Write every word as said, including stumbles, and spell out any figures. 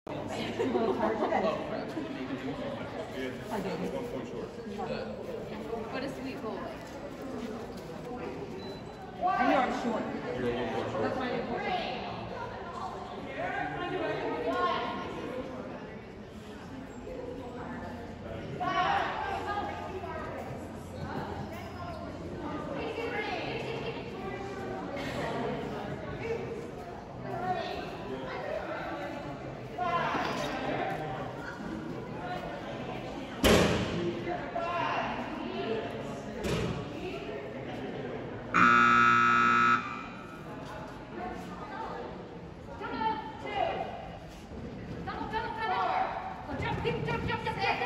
I did. One point short. What a sweet goal. I know I'm short. You're one point short. That's my name. Jump, jump, jump, jump.